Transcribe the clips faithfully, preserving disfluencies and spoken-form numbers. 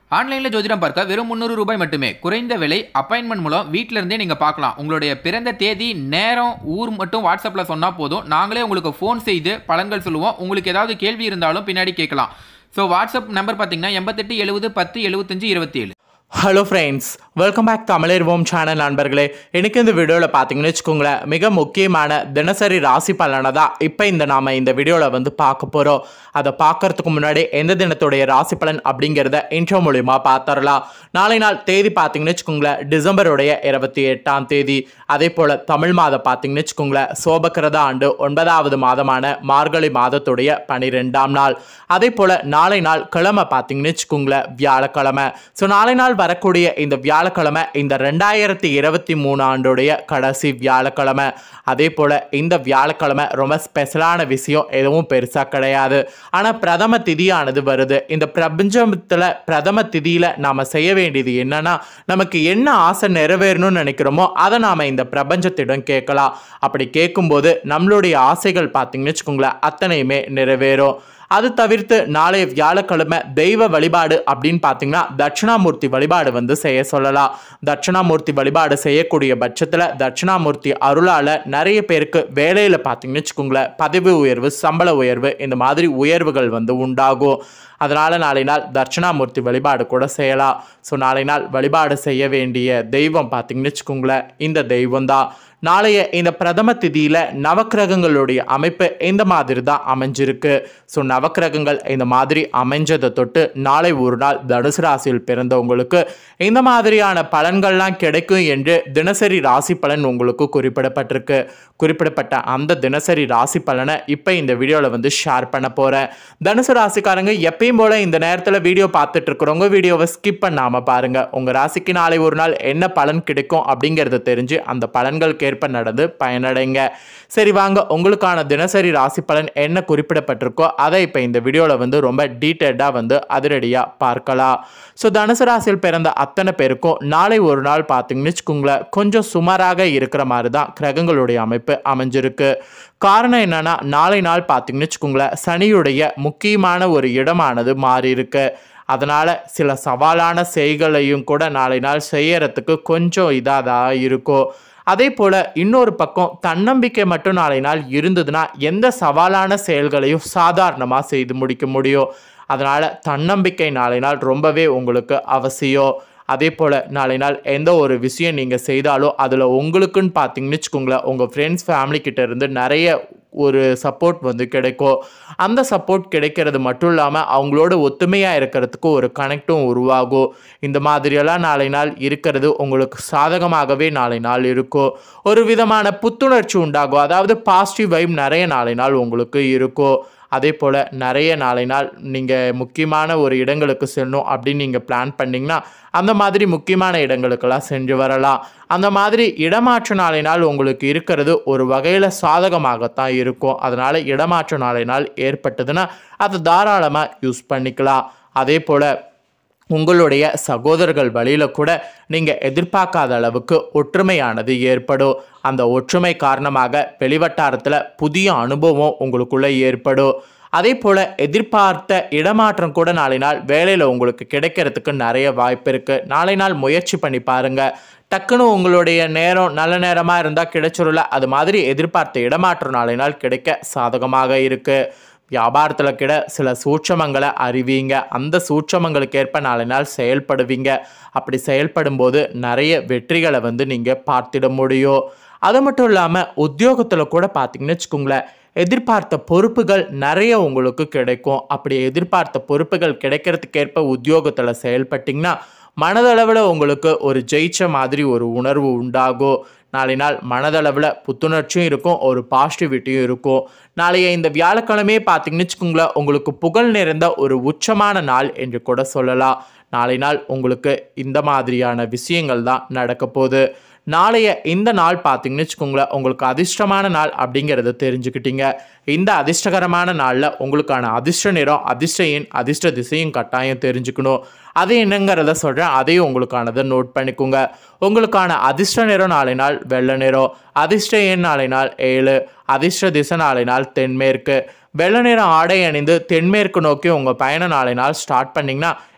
ஆன்லைனில் ஜோதிடம் பார்க்க வெறும் முந்நூறு ரூபாய் மட்டுமே. குறைந்த விலை. அப்பாயின்மெண்ட் மூலம் வீட்டில இருந்தே நீங்க பார்க்கலாம். உங்களுடைய பிறந்த தேதி, நேரம், ஊர் மட்டும் வாட்ஸ்அப்பில் சொன்னா போதும். நாங்களே உங்களுக்கு ஃபோன் செய்து பலன்கள் சொல்லுவோம். உங்களுக்கு ஏதாவது கேள்வி இருந்தாலும் பின்னாடி கேட்கலாம். ஸோ வாட்ஸ்அப் நம்பர் பார்த்தீங்கன்னா எண்பத்தெட்டு எழுபது பத்து எழுபத்தஞ்சு இருபத்தி ஏழு. ஹலோ ஃப்ரெண்ட்ஸ், வெல்கம் பேக் தமிழர்வோம் சேனல் நண்பர்களே. எனக்கு இந்த வீடியோவில் பார்த்தீங்கன்னு வச்சுக்கோங்களேன், மிக முக்கியமான தினசரி ராசி பலனை தான் இப்போ இந்த நாம் இந்த வீடியோவில் வந்து பார்க்க போகிறோம். அதை பார்க்கறதுக்கு முன்னாடி எந்த தினத்துடைய ராசி பலன் அப்படிங்கிறத இன்ட்ரோ மூலிமா பார்த்துடலாம். நாளை நாள் தேதி பார்த்தீங்கன்னு வச்சுக்கோங்களேன், டிசம்பருடைய இருபத்தி எட்டாம் தேதி. அதே போல் தமிழ் மாதம் பார்த்தீங்கன்னு வச்சுக்கோங்களேன், சோபக்கிரத ஆண்டு ஒன்பதாவது மாதமான மார்கழி மாதத்துடைய பனிரெண்டாம் நாள். அதே போல் நாளை நாள் கிழமை பார்த்தீங்கன்னு வச்சுக்கோங்களேன், வியாழக்கிழமை. ஸோ நாளை நாள் வரக்கூடிய இந்த வியாழக்கிழமை இந்த ரெண்டாயிரத்தி இருபத்தி மூணு ஆண்டுடைய கடைசி வியாழக்கிழமை. அதே போல் இந்த வியாழக்கிழமை ரொம்ப ஸ்பெஷலான விஷயம் எதுவும் பெருசாக கிடையாது. ஆனால் பிரதம திதியானது வருது. இந்த பிரபஞ்சத்தில் பிரதம திதியில் நாம் செய்ய வேண்டியது என்னன்னா, நமக்கு என்ன ஆசை நிறைவேறணும்னு நினைக்கிறோமோ அதை நாம் இந்த பிரபஞ்சத்திடம் கேட்கலாம். அப்படி கேட்கும்போது நம்மளுடைய ஆசைகள் பார்த்தீங்கன்னு வச்சுக்கோங்களேன், அத்தனையுமே நிறைவேறும். அது தவிர்த்து நாளைய வியாழக்கிழமை தெய்வ வழிபாடு அப்படின்னு பார்த்தீங்கன்னா தட்சிணாமூர்த்தி வழிபாடு வந்து செய்ய சொல்லலாம். தட்சிணாமூர்த்தி வழிபாடு செய்யக்கூடிய பட்சத்தில் தட்சிணாமூர்த்தி அருளால் நிறைய பேருக்கு வேலையில் பார்த்தீங்கன்னு வச்சுக்கோங்களேன், பதவி உயர்வு, சம்பள உயர்வு, இந்த மாதிரி உயர்வுகள் வந்து உண்டாகும். அதனால் நாளை நாள் தட்சிணாமூர்த்தி வழிபாடு கூட செய்யலாம். ஸோ நாளை நாள் வழிபாடு செய்ய வேண்டிய தெய்வம் பார்த்தீங்கன்னு வச்சுக்கோங்களேன், இந்த தெய்வம் தான். நாளைய இந்த பிரதம திதியில் நவக்கிரகங்களுடைய அமைப்பு இந்த மாதிரி தான் அமைஞ்சிருக்கு. ஸோ நவக்கிரகங்கள் இந்த மாதிரி அமைஞ்சதை தொட்டு நாளை ஒரு நாள் தனுசு ராசியில் பிறந்தவங்களுக்கு இந்த மாதிரியான பலன்கள்லாம் கிடைக்கும் என்று தினசரி ராசி பலன் உங்களுக்கு குறிப்பிடப்பட்டிருக்கு. குறிப்பிடப்பட்ட அந்த தினசரி ராசி பலனை இப்போ இந்த வீடியோவில் வந்து ஷேர் பண்ண போகிறேன். தனுசு ராசிக்காரங்க எப்பயும் போல் இந்த நேரத்தில் வீடியோ பார்த்துட்டு இருக்கிறவங்க வீடியோவை ஸ்கிப் பண்ணாமல் பாருங்கள். உங்கள் ராசிக்கு நாளை ஒரு நாள் என்ன பலன் கிடைக்கும் அப்படிங்கிறத தெரிஞ்சு அந்த பலன்கள் ஏற்ப நடந்து பயனடைங்க. சரி வாங்க, உங்களுக்கான தினசரி ராசி பலன் என்ன குறிப்பிடப்பட்டிருக்கோ அதை இப்போ இந்த வீடியோவில் வந்து ரொம்ப டீட்டெயில்டாக வந்து அதிரடியாக பார்க்கலாம். ஸோ தனுசு ராசியில் பிறந்த அத்தனை பேருக்கும் நாளை ஒரு நாள் பார்த்தீங்கன்னு வச்சுக்கோங்களேன், கொஞ்சம் சுமாராக இருக்கிற மாதிரி தான் கிரகங்களுடைய அமைப்பு அமைஞ்சிருக்கு. காரணம் என்னன்னா, நாளை நாள் பார்த்தீங்கன்னு வச்சுக்கோங்களேன், சனியுடைய முக்கியமான ஒரு இடமானது மாறி இருக்கு. அதனால் சில சவாலான செய்களையும் கூட நாளை நாள் செய்யறதுக்கு கொஞ்சம் இதாக தான் இருக்கும். அதே போல் இன்னொரு பக்கம் தன்னம்பிக்கை மட்டும் நாளை நாள் இருந்ததுன்னா எந்த சவாலான செயல்களையும் சாதாரணமாக செய்து முடிக்க முடியும். அதனால் தன்னம்பிக்கை நாளை நாள் ரொம்பவே உங்களுக்கு அவசியம். அதே போல் நாளை நாள் எந்த ஒரு விஷயம் நீங்கள் செய்தாலும் அதில் உங்களுக்குன்னு பார்த்தீங்கன்னு வச்சுக்கோங்களேன், உங்கள் ஃப்ரெண்ட்ஸ் ஃபேமிலிக்கிட்ட இருந்து நிறைய ஒரு சப்போர்ட் வந்து கிடைக்கும். அந்த சப்போர்ட் கிடைக்கிறது மட்டும் இல்லாமல் அவங்களோட ஒத்துமையாக இருக்கிறதுக்கு ஒரு கனெக்டும் உருவாகும். இந்த மாதிரியெல்லாம் நாளை நாள் இருக்கிறது உங்களுக்கு சாதகமாகவே நாளை நாள் இருக்கும். ஒரு விதமான புத்துணர்ச்சி உண்டாகும். அதாவது பாசிட்டிவ் வைப் நிறைய நாளை நாள் உங்களுக்கு இருக்கும். அதே போல் நிறைய நாளை நாள் நீங்கள் முக்கியமான ஒரு இடங்களுக்கு செல்லணும் அப்படின்னு நீங்கள் பிளான் பண்ணிங்கன்னா அந்த மாதிரி முக்கியமான இடங்களுக்கெல்லாம் சென்று வரலாம். அந்த மாதிரி இடமாற்ற நாளை நாள் உங்களுக்கு இருக்கிறது ஒரு வகையில் சாதகமாகத்தான் இருக்கும். அதனால் இடமாற்ற நாளை நாள் ஏற்பட்டதுன்னா அதை தாராளமாக யூஸ் பண்ணிக்கலாம். அதே போல் உங்களுடைய சகோதரர்கள் வழியில் கூட நீங்கள் எதிர்பார்க்காத அளவுக்கு ஒற்றுமையானது ஏற்படும். அந்த ஒற்றுமை காரணமாக வெளிவட்டாரத்தில் புதிய அனுபவம் உங்களுக்குள்ளே ஏற்படும். அதே போல் எதிர்பார்த்த இடமாற்றம் கூட நாளை நாள் வேலையில் உங்களுக்கு கிடைக்கிறதுக்கு நிறைய வாய்ப்பு இருக்குது. நாளை நாள் முயற்சி பண்ணி பாருங்கள். டக்குன்னு உங்களுடைய நேரம் நல்ல நேரமாக இருந்தால் கிடைச்சிடல. அது மாதிரி எதிர்பார்த்த இடமாற்றம் நாளை நாள் கிடைக்க சாதகமாக இருக்குது. வியாபாரத்தில் கிட சில சூட்சமங்களை அறிவீங்க. அந்த சூட்சமங்களுக்கு ஏற்ப நாளை நாள் செயல்படுவீங்க. அப்படி செயல்படும் போது நிறைய வெற்றிகளை வந்து நீங்கள் பார்த்திட முடியும். அது மட்டும் இல்லாமல் உத்தியோகத்தில் கூட பார்த்தீங்கன்னு வச்சுக்கோங்களேன், எதிர்பார்த்த பொறுப்புகள் நிறைய உங்களுக்கு கிடைக்கும். அப்படி எதிர்பார்த்த பொறுப்புகள் கிடைக்கிறதுக்கேற்ப உத்தியோகத்தில் செயல்பட்டிங்கன்னா மனதளவில் உங்களுக்கு ஒரு ஜெயிச்ச மாதிரி ஒரு உணர்வு உண்டாகும். நாளை நாள் மனதளவில் புத்துணர்ச்சியும் இருக்கும், ஒரு பாசிட்டிவிட்டியும் இருக்கும். நாளைய இந்த வியாழக்கிழமையே பார்த்தீங்கன்னு வச்சுக்கோங்களேன், உங்களுக்கு புகழ் நிறைந்த ஒரு உச்சமான நாள் என்று கூட சொல்லலாம். நாளை நாள் உங்களுக்கு இந்த மாதிரியான விஷயங்கள் தான் நடக்க போகுது. நாளைய இந்த நாள் பார்த்தீங்கன்னு வச்சுக்கோங்களேன், உங்களுக்கு அதிர்ஷ்டமான நாள் அப்படிங்கிறத தெரிஞ்சுக்கிட்டீங்க. இந்த அதிர்ஷ்டகரமான நாளில் உங்களுக்கான அதிர்ஷ்ட நிறம், அதிர்ஷ்ட எண், அதிர்ஷ்ட திசையும் கட்டாயம் தெரிஞ்சுக்கணும். அது என்னங்கிறத சொல்கிறேன், அதையும் உங்களுக்கானதை நோட் பண்ணிக்கோங்க. உங்களுக்கான அதிர்ஷ்ட நிறம் நாளை நாள் வெள்ளை நிறம், அதிர்ஷ்ட எண் நாளை நாள் ஏழு, அதிர்ஷ்ட திசை நாளை நாள் தென்மேற்கு. வெள்ளை நிற ஆடை அணிந்து தென்மேற்கு நோக்கி உங்கள் பயண நாளை நாள் ஸ்டார்ட் பண்ணிங்கன்னா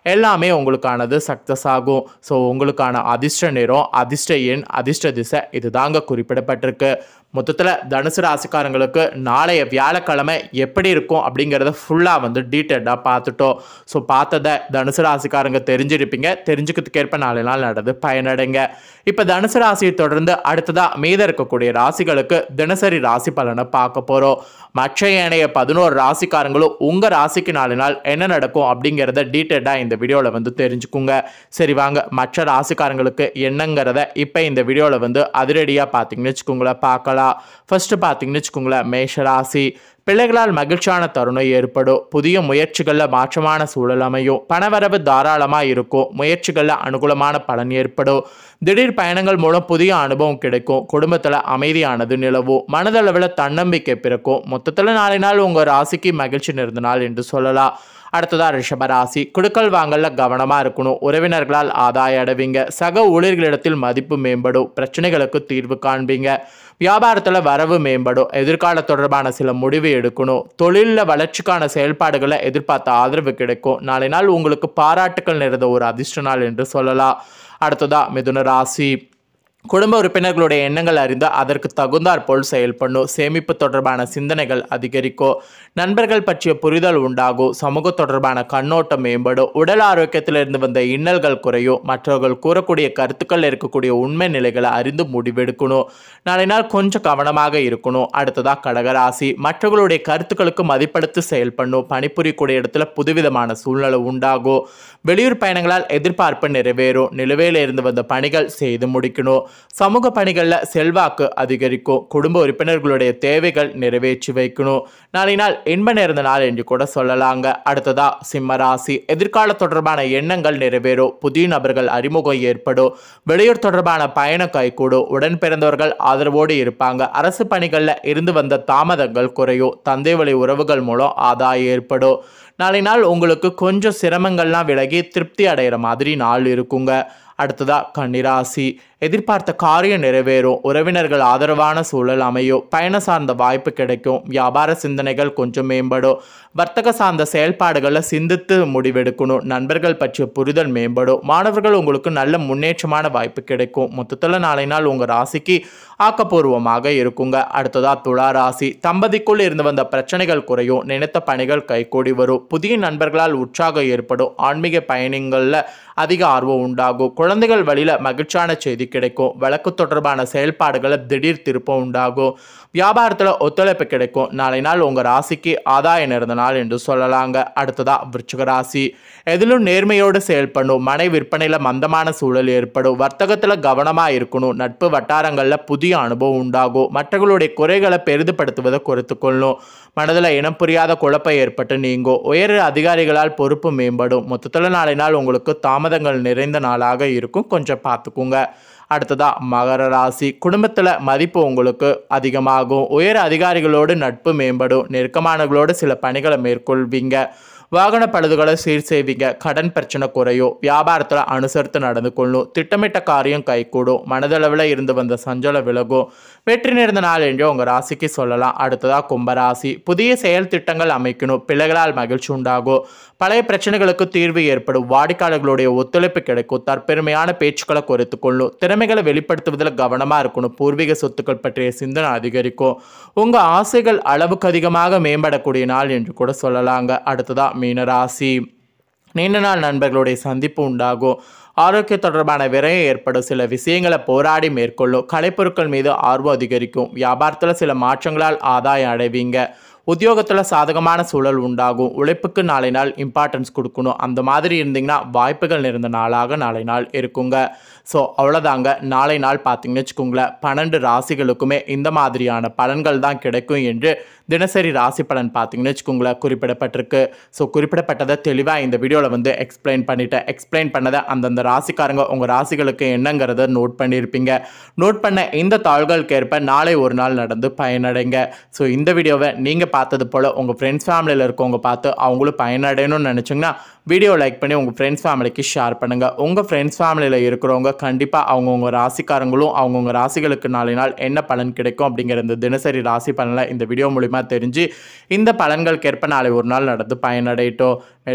எல்லாமே உங்களுக்கானது சக்ஸஸ் ஆகும். ஸோ உங்களுக்கான அதிர்ஷ்ட நிறம், அதிர்ஷ்ட எண், அதிர்ஷ்ட திசை இது தாங்க குறிப்பிடப்பட்டிருக்கு. மொத்தத்தில் தனுசு ராசிக்காரங்களுக்கு நாளைய வியாழக்கிழமை எப்படி இருக்கும் அப்படிங்கிறத ஃபுல்லாக வந்து டீட்டெயிலாக பார்த்துட்டோம். ஸோ பார்த்ததை தனுசு ராசிக்காரங்க தெரிஞ்சிருப்பீங்க. தெரிஞ்சுக்கிறதுக்கேற்ப நாளை நாள் நடந்து பயனடைங்க. இப்போ தனுசு ராசியை தொடர்ந்து அடுத்ததாக மீத இருக்கக்கூடிய ராசிகளுக்கு தினசரி ராசி பலனை பார்க்க போகிறோம். மற்ற ஏனைய பதினோரு ராசிக்காரங்களும் உங்கள் ராசிக்கு நாலு நாள் என்ன நடக்கும் அப்படிங்கிறத டீட்டெயிலாக இந்த வீடியோவில் வந்து தெரிஞ்சுக்குங்க. சரி வாங்க மற்ற ராசிக்காரங்களுக்கு என்னங்கிறத இப்போ இந்த வீடியோவில் வந்து அதிரடியாக பார்த்தீங்கன்னு வச்சுக்கோங்களேன் பார்க்கலாம். ஃபர்ஸ்ட் பார்த்தீங்கன்னு வச்சுக்கோங்களேன் மேஷ ராசி. பிள்ளைகளால் மகிழ்ச்சியான தருணம் ஏற்படும். புதிய முயற்சிகளில் மாற்றமான சூழல் அமையும். பணவரவு தாராளமாக இருக்கும். முயற்சிகளில் அனுகூலமான பலன் ஏற்படும். திடீர் பயணங்கள் மூலம் புதிய அனுபவம் கிடைக்கும். குடும்பத்தில் அமைதியானது நிலவும். மனதளவில் தன்னம்பிக்கை பிறக்கும். மொத்தத்தில் நாளை நாள் உங்கள் ராசிக்கு மகிழ்ச்சி நிறைந்த நாள் என்று சொல்லலாம். அடுத்ததாக ரிஷபராசி. குடுக்கல் வாங்கல கவனமாக இருக்கணும். உறவினர்களால் ஆதாயம் அடைவீங்க. சக ஊழியர்களிடத்தில் மதிப்பு மேம்படும். பிரச்சனைகளுக்கு தீர்வு காண்பீங்க. வியாபாரத்தில் வரவு மேம்படும். எதிர்கால தொடர்பான சில முடிவு எடுக்கணும். தொழிலில் வளர்ச்சிக்கான செயல்பாடுகளை எதிர்பார்த்த ஆதரவு கிடைக்கும். நாளை நாள் உங்களுக்கு பாராட்டுக்கள் நிறைந்த ஒரு அதிர்ஷ்ட நாள் என்று சொல்லலாம். அடுத்ததா மிதுன ராசி. குடும்ப உறுப்பினர்களுடைய எண்ணங்கள் அறிந்து அதற்கு தகுந்தாற் போல் செயல்படணும். சேமிப்பு தொடர்பான சிந்தனைகள் அதிகரிக்கும். நண்பர்கள் பற்றிய புரிதல் உண்டாகும். சமூக தொடர்பான கண்ணோட்டம் மேம்படும். உடல் ஆரோக்கியத்திலிருந்து வந்த இன்னல்கள் குறையும். மற்றவர்கள் கூறக்கூடிய கருத்துக்கள் இருக்கக்கூடிய உண்மை நிலைகளை அறிந்து முடிவெடுக்கணும். நாளை நாள் கொஞ்சம் கவனமாக இருக்கணும். அடுத்ததா கடகராசி. மற்றவர்களுடைய கருத்துக்களுக்கு மதிப்படுத்தி செயல்படணும். பணிபுரியக்கூடிய இடத்துல புதுவிதமான சூழ்நிலை உண்டாகும். வெளியூர் பயணங்களால் எதிர்பார்ப்பு நிறைவேறும். நிலுவையில் இருந்து வந்த பணிகள் செய்து முடிக்கணும். சமூக பணிகளில் செல்வாக்கு அதிகரிக்கும். குடும்ப உறுப்பினர்களுடைய தேவைகள் நிறைவேற்றி வைக்கணும். நாளை நாள் இன்ப நிறைந்த நாள் என்று கூட சொல்லலாங்க. அடுத்ததா சிம்மராசி. எதிர்கால தொடர்பான எண்ணங்கள் நிறைவேறும். புதிய நபர்கள் அறிமுகம் ஏற்படும். வெளியூர் தொடர்பான பயணம் கைகூடும். உடன் பிறந்தவர்கள் ஆதரவோடு இருப்பாங்க. அரசு பணிகளில் இருந்து வந்த தாமதங்கள் குறையும். தந்தை வழி உறவுகள் மூலம் ஆதாயம் ஏற்படும். நாளை நாள் உங்களுக்கு கொஞ்சம் சிரமங்கள்லாம் விலகி திருப்தி அடைகிற மாதிரி நாள் இருக்குங்க. அடுத்ததா கன்னிராசி. எதிர்பார்த்த காரியம் நிறைவேறும். உறவினர்கள் ஆதரவான சூழல் அமையும். பயணம் சார்ந்த வாய்ப்பு கிடைக்கும். வியாபார சிந்தனைகள் கொஞ்சம் மேம்படும். வர்த்தக சார்ந்த செயல்பாடுகளை சிந்தித்து முடிவெடுக்கணும். நண்பர்கள் பற்றிய புரிதல் மேம்படும். மாணவர்கள் உங்களுக்கு நல்ல முன்னேற்றமான வாய்ப்பு கிடைக்கும். மொத்தத்தில் நாளை நாள் உங்கள் ராசிக்கு ஆக்கப்பூர்வமாக இருக்குங்க. அடுத்ததா துலா ராசி. தம்பதிக்குள் இருந்து வந்த பிரச்சனைகள் குறையும். நினைத்த பணிகள் கைகூடி வரும். புதிய நண்பர்களால் உற்சாகம் ஏற்படும். ஆன்மீக பயணங்களில் அதிக ஆர்வம் உண்டாகும். குழந்தைகள் வழியில் மகிழ்ச்சியான செய்தி கிடைக்கும். வழக்கு தொடர்பான செயல்பாடுகளில் திடீர் திருப்பம் உண்டாகும். வியாபாரத்தில் ஒத்துழைப்பு கிடைக்கும். நாளை நாள் உங்கள் ராசிக்கு ஆதாயம் நிறைந்த நாள் என்று சொல்லலாங்க. அடுத்ததா விருச்சிக ராசி. எதிலும் நேர்மையோடு செயல்படணும். மனை விற்பனையில் மந்தமான சூழல் ஏற்படும். வர்த்தகத்தில் கவனமாக இருக்கணும். நட்பு வட்டாரங்களில் புதிய அனுபவம் உண்டாகும். மற்றவர்களுடைய குறைகளை பெரிதுபடுத்துவதை குறைத்து கொள்ளணும். மனதில் இனம் புரியாத குழப்பம் ஏற்பட்டு நீங்கும். உயர் அதிகாரிகளால் பொறுப்பு மேம்படும். மொத்தத்தில் நாளை நாள் உங்களுக்கு தாமதங்கள் நிறைந்த நாளாக இருக்கும். கொஞ்சம் பார்த்துக்குங்க. அடுத்ததா மகர ராசி. குடும்பத்தில் மதிப்பு உங்களுக்கு அதிகமாகும். உயர் அதிகாரிகளோடு நட்பு மேம்படும். நெருக்கமானவர்களோடு சில பணிகளை மேற்கொள்வீங்க. வாகன பழுதுகளை சீர் செய்வீங்க. கடன் பிரச்சனை குறையும். வியாபாரத்தில் அனுசரித்து நடந்து கொள்ளும். திட்டமிட்ட காரியம் கைகூடும். மனதளவில் இருந்து வந்த சஞ்சலம் விலகும். வெற்றி நிறைந்த நாள் என்று உங்கள் ராசிக்கு சொல்லலாம். அடுத்ததாக கும்பராசி. புதிய செயல் திட்டங்கள் அமைக்கணும். பிள்ளைகளால் மகிழ்ச்சி உண்டாகும். பழைய பிரச்சனைகளுக்கு தீர்வு ஏற்படும். வாடிக்கையாளர்களுடைய ஒத்துழைப்பு கிடைக்கும். தற்பெருமையான பேச்சுக்களை குறைத்து கொள்ளும். திறமைகளை வெளிப்படுத்துவதில் கவனமாக இருக்கணும். பூர்வீக சொத்துக்கள் பற்றிய சிந்தனை அதிகரிக்கும். உங்கள் ஆசைகள் அளவுக்கு அதிகமாக மேம்படக்கூடிய நாள் என்று கூட சொல்லலாங்க. அடுத்ததாக மீனராசி. நீண்ட நாள் நண்பர்களுடைய சந்திப்பு உண்டாகும். ஆரோக்கிய தொடர்பான விரயம் ஏற்படும். சில விஷயங்களை போராடி மேற்கொள்ளும். கலைப்பொருட்கள் மீது ஆர்வம் அதிகரிக்கும். வியாபாரத்தில் சில மாற்றங்களால் ஆதாயம் அடைவீங்க. உத்தியோகத்தில் சாதகமான சூழல் உண்டாகும். உழைப்புக்கு நாளை நாள் இம்பார்ட்டன்ஸ் கொடுக்கணும். அந்த மாதிரி இருந்தீங்கன்னா வாய்ப்புகள் நிறைந்த நாளாக நாளை நாள் இருக்குங்க. ஸோ அவ்வளோதாங்க. நாளை நாள் பார்த்தீங்கன்னு வச்சுக்கோங்களேன், பன்னெண்டு ராசிகளுக்குமே இந்த மாதிரியான பலன்கள் தான் கிடைக்கும் என்று தினசரி ராசி பலன் பார்த்தீங்கன்னு வச்சுக்கோங்களேன் குறிப்பிடப்பட்டிருக்கு. ஸோ குறிப்பிடப்பட்டதை தெளிவாக இந்த வீடியோவில் வந்து எக்ஸ்பிளைன் பண்ணிட்டேன். எக்ஸ்பிளைன் பண்ணதை அந்தந்த ராசிக்காரங்க உங்கள் ராசிகளுக்கு என்னங்கிறத நோட் பண்ணியிருப்பீங்க. நோட் பண்ண இந்த தாள்களுக்கு ஏற்ப நாளை ஒரு நாள் நடந்து பயனடைங்க. ஸோ இந்த வீடியோவை நீங்கள் பார்த்தது போல் உங்கள் ஃப்ரெண்ட்ஸ் ஃபேமிலியில் இருக்கவங்க பார்த்து அவங்களும் பயனடையணும்னு நினச்சிங்கன்னா வீடியோ லைக் பண்ணி உங்கள் ஃப்ரெண்ட்ஸ் ஃபேமிலிக்கு ஷேர் பண்ணுங்கள். உங்கள் ஃப்ரெண்ட்ஸ் ஃபேமிலியில் இருக்கிறவங்க கண்டிப்பாக அவங்கவுங்க ராசிக்காரங்களும் அவங்கவுங்க ராசிகளுக்கு நாளை நாள் என்ன பலன் கிடைக்கும் அப்படிங்கிற இந்த தினசரி ராசி பலனில் இந்த வீடியோ மூலிமா தெரிஞ்சு இந்த பலன்களுக்கு ஏற்ப நாளை ஒரு நாள் நடந்து பயனடையட்டும்.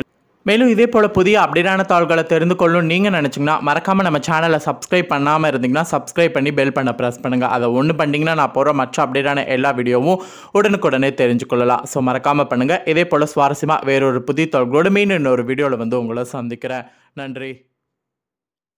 மேலும் இதே போல் புதிய அப்டேட்டான தாள்களை தெரிந்து கொள்ளணும் நீங்கள் நினச்சிங்கன்னா மறக்காமல் நம்ம சேனலை சப்ஸ்கிரைப் பண்ணாமல் இருந்தீங்கன்னா சப்ஸ்கிரைப் பண்ணி பெல் பண்ண ப்ரெஸ் பண்ணுங்கள். அதை ஒன்று பண்ணிங்கன்னா நான் போகிற மற்ற அப்டேட்டான எல்லா வீடியோவும் உடனுக்குடனே தெரிஞ்சு கொள்ளலாம். ஸோ மறக்காமல் பண்ணுங்கள். இதே போல் சுவாரஸ்யமாக வேறொரு புதிய தாள்களோடு மீன் இன்னொரு வீடியோவில் வந்து உங்களை சந்திக்கிறேன். நன்றி.